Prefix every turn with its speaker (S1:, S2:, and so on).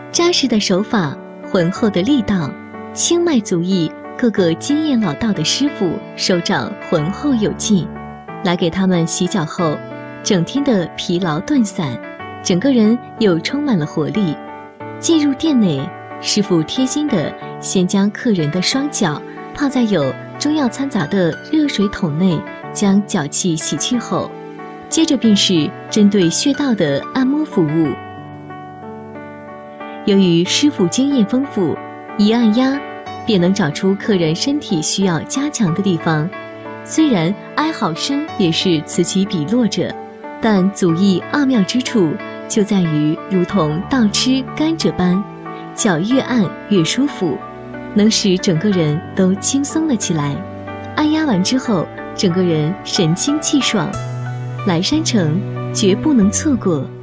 S1: 扎实的手法，浑厚的力道，清迈足艺，个个经验老道的师傅手掌浑厚有劲，来给他们洗脚后，整天的疲劳顿散，整个人又充满了活力。进入店内，师傅贴心地先将客人的双脚泡在有中药掺杂的热水桶内，将脚气洗去后，接着便是针对穴道的按摩服务。由于师傅经验丰富，一按压便能找出客人身体需要加强的地方。虽然哀嚎声也是此起彼落着，但足艺奥妙之处就在于如同倒吃甘蔗般，脚越按越舒服，能使整个人都轻松了起来。按压完之后，整个人神清气爽。来山城绝不能错过。